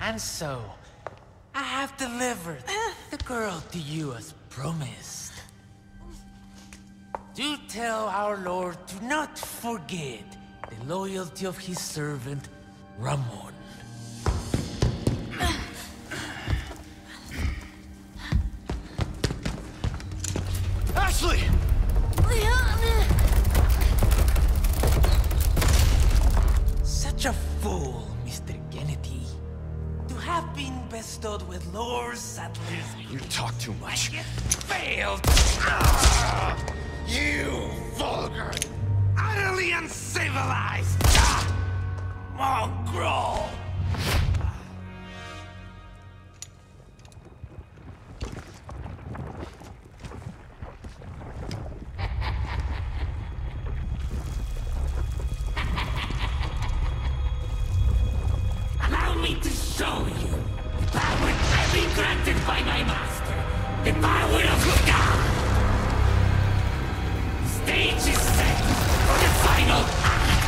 And so, I have delivered the girl to you as promised. Do tell our Lord to not forget the loyalty of his servant, Ramon. Ashley! Such a fool, Mr. Kennedy. To have been bestowed with Lord Saddler's... You talk too much. Like it failed! You vulgar, Utterly uncivilized! Mongrel! Allow me to show you the power I've been granted by my master. The power of God. The stage is set for the final act.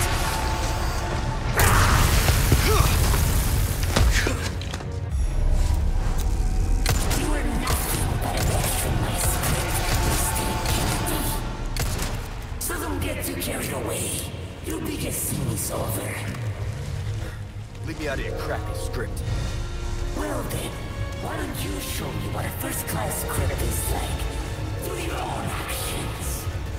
You are nothing but a mesh from my spirit, Mr. Kennedy. So don't get too carried away. Your biggest scene is over. leave me out of your crappy script. Well then, why don't you show me what a first-class script is like through your own actions?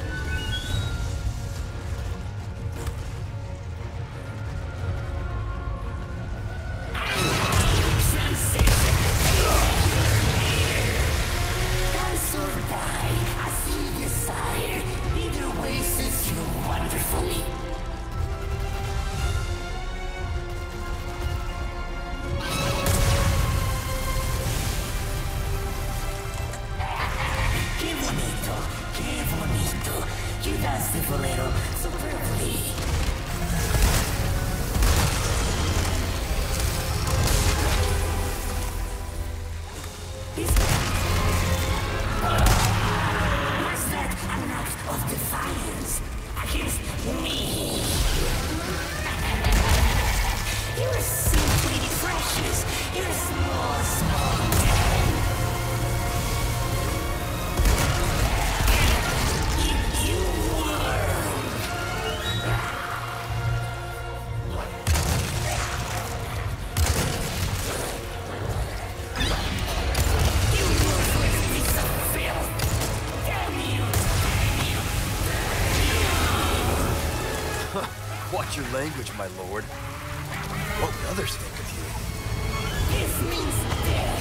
Dance or die, as you desire. Either way suits you wonderfully. Qué bonito. You dance the bolero superbly. Was that an act of defiance against me? You're simply precious. You're a small man. Watch your language, my lord. What would others think of you? This means death.